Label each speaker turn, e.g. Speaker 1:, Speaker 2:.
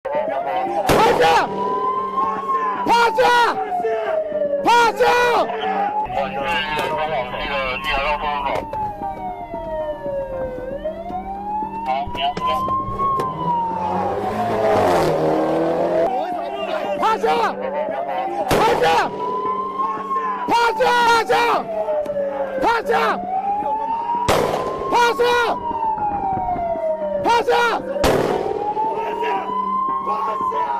Speaker 1: 趴下！趴下！趴下！
Speaker 2: 我是通往那个地海道出口。好，2分钟。
Speaker 1: 趴下！趴下！趴下！趴下！趴下！趴下！趴下！趴下！